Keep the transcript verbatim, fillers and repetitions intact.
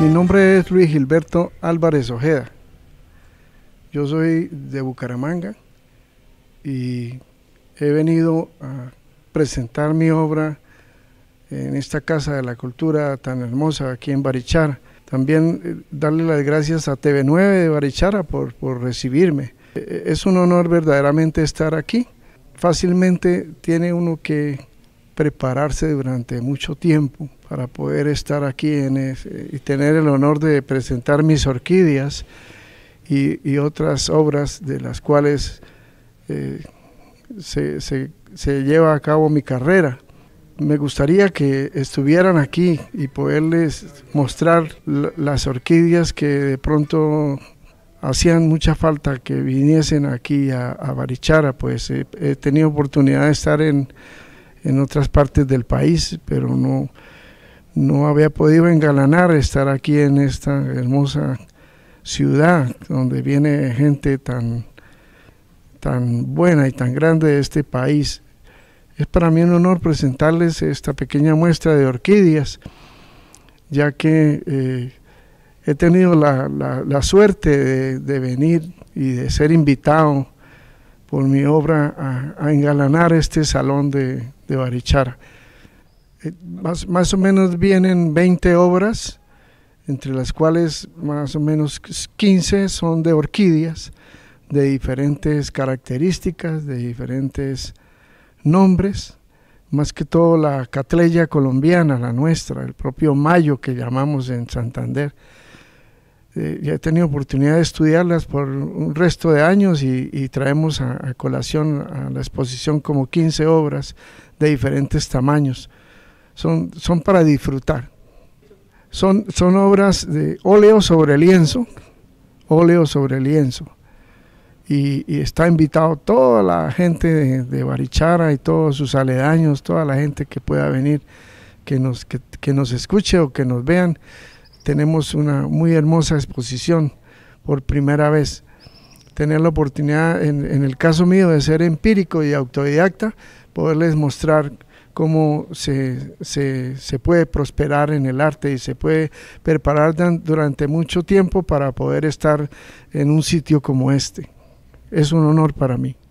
Mi nombre es Luis Gilberto Álvarez Ojeda. Yo soy de Bucaramanga y he venido a presentar mi obra en esta Casa de la Cultura tan hermosa aquí en Barichara. También eh, darle las gracias a T V nueve de Barichara por, por recibirme. Eh, es un honor verdaderamente estar aquí. Fácilmente tiene uno que prepararse durante mucho tiempo para poder estar aquí en ese, y tener el honor de presentar mis orquídeas y, y otras obras de las cuales eh, se, se, se lleva a cabo mi carrera. Me gustaría que estuvieran aquí y poderles mostrar las orquídeas que de pronto hacían mucha falta que viniesen aquí a, a Barichara, pues he, he tenido oportunidad de estar en, en otras partes del país, pero no, no había podido engalanar estar aquí en esta hermosa ciudad donde viene gente tan, tan buena y tan grande de este país. Es para mí un honor presentarles esta pequeña muestra de orquídeas, ya que eh, he tenido la, la, la suerte de, de venir y de ser invitado por mi obra a, a engalanar este salón de, de Barichara. Eh, más, más o menos vienen veinte obras, entre las cuales más o menos quince son de orquídeas, de diferentes características, de diferentes nombres, más que todo la Cattleya colombiana, la nuestra, el propio Mayo que llamamos en Santander. Eh, ya he tenido oportunidad de estudiarlas por un resto de años y, y traemos a, a colación a la exposición como quince obras de diferentes tamaños. Son, son para disfrutar. Son, son obras de óleo sobre lienzo, óleo sobre lienzo. Y, y está invitado toda la gente de, de Barichara y todos sus aledaños, toda la gente que pueda venir, que nos, que, que nos escuche o que nos vean. Tenemos una muy hermosa exposición por primera vez. Tener la oportunidad, en, en el caso mío, de ser empírico y autodidacta, poderles mostrar cómo se, se, se puede prosperar en el arte y se puede preparar durante mucho tiempo para poder estar en un sitio como este. Es un honor para mí.